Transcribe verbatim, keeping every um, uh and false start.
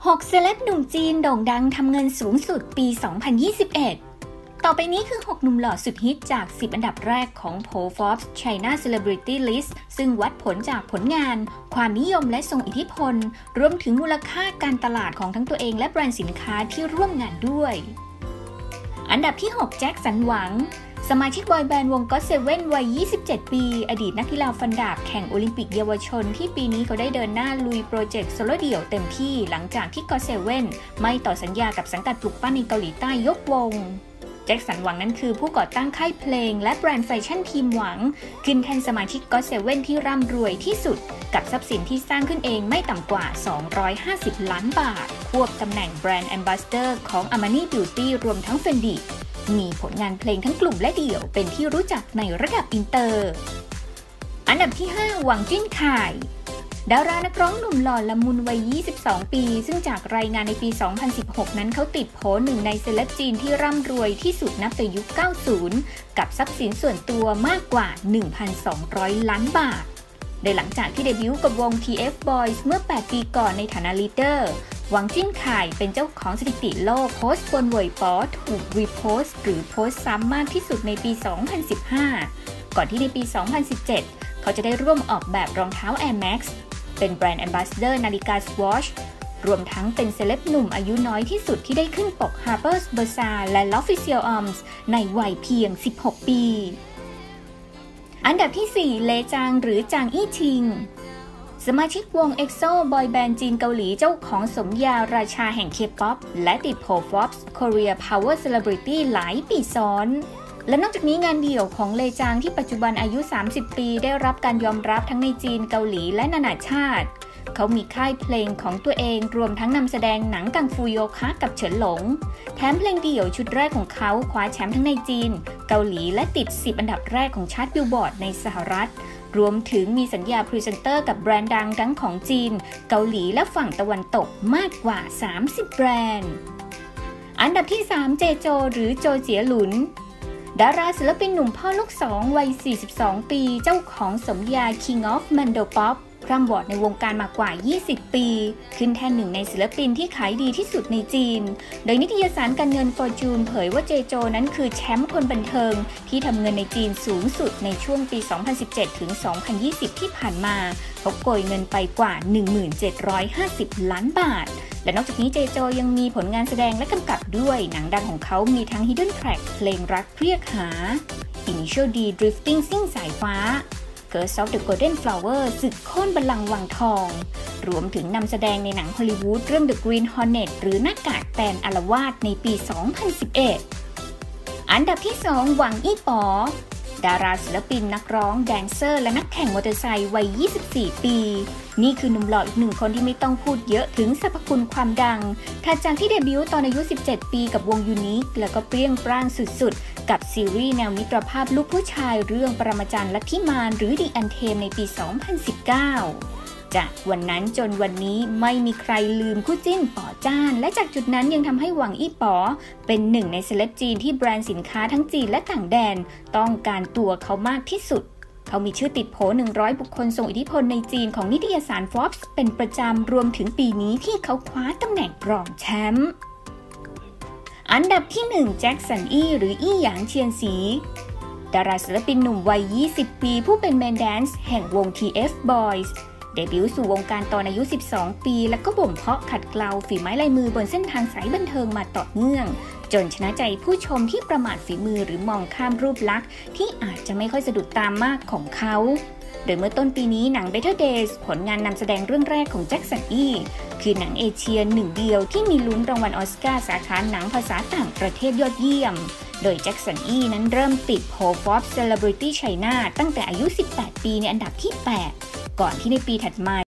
หก เซเลบหนุ่มจีนโด่งดังทำเงินสูงสุดปี สองพันยี่สิบเอ็ด ต่อไปนี้คือ หก หนุ่มหล่อสุดฮิตจาก สิบ อันดับแรกของโพล Forbes China Celebrity List ซึ่งวัดผลจากผลงาน ความนิยมและทรงอิทธิพล รวมถึงมูลค่าการตลาดของทั้งตัวเองและแบรนด์สินค้าที่ร่วมงานด้วย อันดับที่ หก แจ็คสันหวังสมาชิกบอยแบนด์วงก็อตเซเว่นวัย ยี่สิบเจ็ด ปี อดีตนักกีฬาฟันดาบแข่งโอลิมปิกเยาวชนที่ปีนี้เขาได้เดินหน้าลุยโปรเจกต์โซโล่เดี่ยวเต็มที่หลังจากที่ก็อตเซเว่นไม่ต่อสัญญากับสังกัดปลุกปั้นในเกาหลีใต้ยกวงแจ็คสันหวังนั้นคือผู้ก่อตั้งค่ายเพลงและแบรนด์แฟชั่นทีมหวังขึ้นแทนสมาชิกก็อตเซเว่นที่ร่ำรวยที่สุดกับทรัพย์สินที่สร้างขึ้นเองไม่ต่ำกว่าสองร้อยห้าสิบล้านบาทควบตำแหน่งแบรนด์แอมบาสเดอร์ของ Armani Beauty รวมทั้ง Fendiมีผลงานเพลงทั้งกลุ่มและเดี่ยวเป็นที่รู้จักในระดับอินเตอร์อันดับที่ ห้า หวังจิ้นข่ายดารานักร้องหนุ่มหล่อละมุนวัย ยี่สิบสอง ปีซึ่งจากรายงานในปี สองพันสิบหก นั้นเขาติดโผหนึ่งในเซเลบจีนที่ร่ำรวยที่สุดนับแต่ยุค เก้าสิบ กับทรัพย์สินส่วนตัวมากกว่า หนึ่งพันสองร้อย ล้านบาทโดยหลังจากที่เดบิวต์กับวง ที เอฟ Boys เมื่อ แปด ปีก่อนในฐานะลีดเดอร์หวังจิ้นข่ายเป็นเจ้าของสถิติโลกโพสต์บนเว่ยป๋อถูกรีโพสต์หรือโพสต์ซ้ำมากที่สุดในปี สองพันสิบห้า ก่อนที่ในปี สองพันสิบเจ็ด เขาจะได้ร่วมออกแบบรองเท้า Air Max เป็นแบรนด์แอมบาสเดอร์นาฬิกา Swatch รวมทั้งเป็นเซเลบหนุ่มอายุน้อยที่สุดที่ได้ขึ้นปก Harper's Bazaar และ L'Officiel Homme ในวัยเพียง สิบหก ปี อันดับที่ สี่ เลจางหรือจางอี้ชิงสมาชิกวง เอ็กโซ บอยแบนด์จีนเกาหลีเจ้าของสมญาราชาแห่งเคป๊อปและติดโผ Forbes Korea Power Celebrity หลายปีซ้อนและนอกจากนี้งานเดี่ยวของเลจางที่ปัจจุบันอายุ สามสิบ ปีได้รับการยอมรับทั้งในจีนเกาหลีและนานาชาติเขามีค่ายเพลงของตัวเองรวมทั้งนำแสดงหนังกังฟูโยคะกับเฉินหลงแถมเพลงเดี่ยวชุดแรกของเขาคว้าแชมป์ทั้งในจีนเกาหลีและติดสิบอันดับแรกของชาร์ตบิลบอร์ดในสหรัฐรวมถึงมีสัญญาพรีเซนเตอร์กับแบรนด์ดังทั้งของจีนเกาหลีและฝั่งตะวันตกมากกว่าสามสิบแบรนด์อันดับที่ สาม เจโจหรือโจเจียหลุนดาราศิลปินหนุ่มพ่อลูกสองวัย สี่สิบสอง ปีเจ้าของสมญา King of Mandopop คร่ำวอดในวงการมากว่า ยี่สิบ ปีขึ้นแทนหนึ่งในศิลปินที่ขายดีที่สุดในจีนโดยนิตยสารการเงิน Fortune เผยว่าเจโจนั้นคือแชมป์คนบันเทิงที่ทำเงินในจีนสูงสุดในช่วงปี สองพันสิบเจ็ด ถึง สองพันยี่สิบ ที่ผ่านมาเขาโกยเงินไปกว่า หนึ่งพันเจ็ดร้อยห้าสิบ ล้านบาทและนอกจากนี้เจโจยังมีผลงานแสดงและกำกับด้วยหนังดังของเขามีทั้ง Hidden Track เพลงรักเรียกหา Initial D Drifting ซิ่งสายฟ้าCurse of the Golden Flower ศึกโค่นบัลลังก์วังทองรวมถึงนำแสดงในหนังฮอลลีวูดเรื่อง The Green Hornet หรือหน้ากากแตนอาละวาดในปี สองพันสิบเอ็ด อันดับที่ สอง หวังอี้ป๋อดาราศิลปินนักร้องแดนเซอร์และนักแข่งมอเตอร์ไซค์วัย ยี่สิบสี่ ปีนี่คือหนุ่มหล่ออีกหนึ่งคนที่ไม่ต้องพูดเยอะถึงสรรพคุณความดังถัดจากที่เดบิวต์ตอนอายุ สิบเจ็ด ปีกับวงยูนิคแล้วก็เปรี้ยงปร้างสุดๆกับซีรีส์แนวมิตรภาพลูกผู้ชายเรื่องปรมาจารย์ลัทธิมารหรือ The Untamed ในปี สองพันสิบเก้า จากวันนั้นจนวันนี้ไม่มีใครลืมคู่จิ้นป๋อจ้านและจากจุดนั้นยังทำให้หวังอี้ป๋อเป็นหนึ่งในเซเลบจีนที่แบรนด์สินค้าทั้งจีนและต่างแดนต้องการตัวเขามากที่สุดเขามีชื่อติดโผหนึ่งร้อยบุคคลทรงอิทธิพลในจีนของนิตยสาร Forbes เป็นประจำรวมถึงปีนี้ที่เขาคว้าตำแหน่งรองแชมป์อันดับที่ หนึ่ง แจ็คสันอี้หรืออี้หยางเชียนสีดาราศิลปินหนุ่มวัย ยี่สิบ ปีผู้เป็นเมนแดนซ์แห่งวง ที เอฟ Boys เดบิวต์สู่วงการตอนอายุ สิบสอง ปีและก็บ่มเพาะขัดเกลาฝีไม้ลายมือบนเส้นทางสายบันเทิงมาต่อเนื่องจนชนะใจผู้ชมที่ประมาทฝีมือหรือมองข้ามรูปลักษณ์ที่อาจจะไม่ค่อยสะดุดตามมากของเขาโดยเมื่อต้นปีนี้หนัง Better Days ผลงานนำแสดงเรื่องแรกของแจ็คสันอี้คือหนังเอเชียหนึ่งเดียวที่มีลุ้นรางวัลออสการ์สาขาหนังภาษาต่างประเทศยอดเยี่ยมโดยแจ็คสันอี้นั้นเริ่มติดโพล Forbes Celebrity China ตั้งแต่อายุ สิบแปด ปีในอันดับที่ แปด ก่อนที่ในปีถัดมา